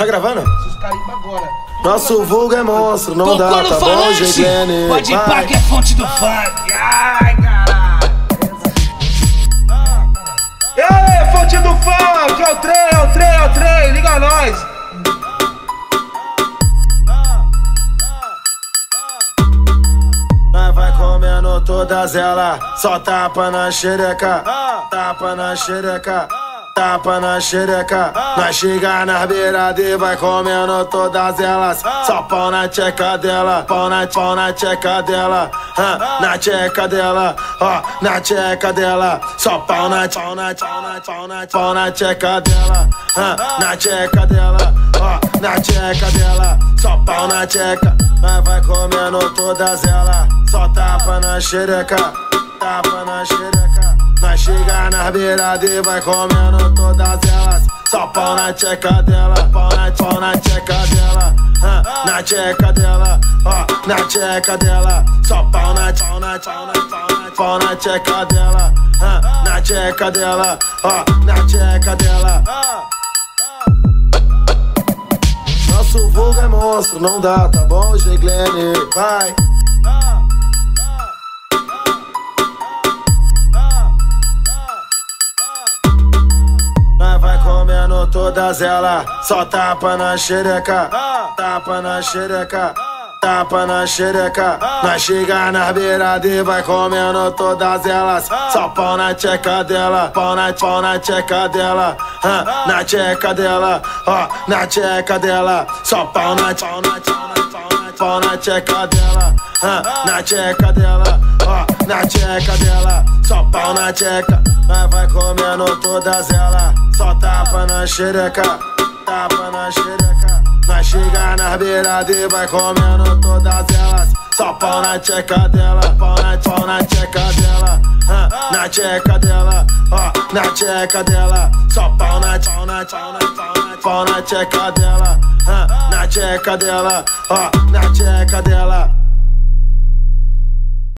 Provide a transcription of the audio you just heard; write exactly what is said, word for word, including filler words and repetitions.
Tá gravando? Esses carimba agora. Nosso vulgo é monstro, não Tocou dá, no tá bom, falante? Giglene? Pode ir Vai. pá que é fonte do funk. Ai, caralho. E aí, fonte do funk, é o trem, é o trem, é o trem, liga nós. Nós vai comendo todas elas, só tapa na xereca, tapa na xereca, tapa na xereca. Nós chega nas beiradas e vai comendo todas elas, só pau na tcheca dela, pau na, pau na tcheca dela, ah, na tcheca dela, ó, na tcheca dela, só pau na, pau na, pau na, pau na, pau na tcheca dela, ah, na tcheca dela, ó, na tcheca dela, só pau na tcheca. Nós vai comendo todas elas, só tapa na xereca, tapa na xereca. Nós chega nas beiradas e vai comendo todas elas, só pau na tcheca dela, pau na, pau na tcheca dela, ah, na tcheca dela, ó, na tcheca dela, só pau na, pau na, pau na, pau na, pau na tcheca dela, ah, na tcheca dela, ó, na tcheca dela. Nosso vulgo é monstro, não dá, tá bom, Giglene? Vai. Nós vai comendo todas elas, só tapa na xereca, tapa na xereca, tapa na xereca. Nós chega nas beiradas e vai comendo todas elas, só pau na tcheca dela, pau na, pau na tcheca dela, ah, na tcheca dela, ó, na tcheca dela, só pau na, pau na, pau na, pau na, pau na tcheca dela, ah, na tcheca dela, ó, na tcheca dela, só pau na tcheca. Nós vai comendo todas elas, só tapa na xereca, tapa na xereca. Nós chega nas beiradas e vai comendo todas elas, só pau na tcheca dela, pau na, pau na tcheca dela, ah, na tcheca dela, ó, na tcheca dela, só pau na, pau na, pau na, pau na, pau na tcheca dela, ah, na tcheca dela, ó, na tcheca dela.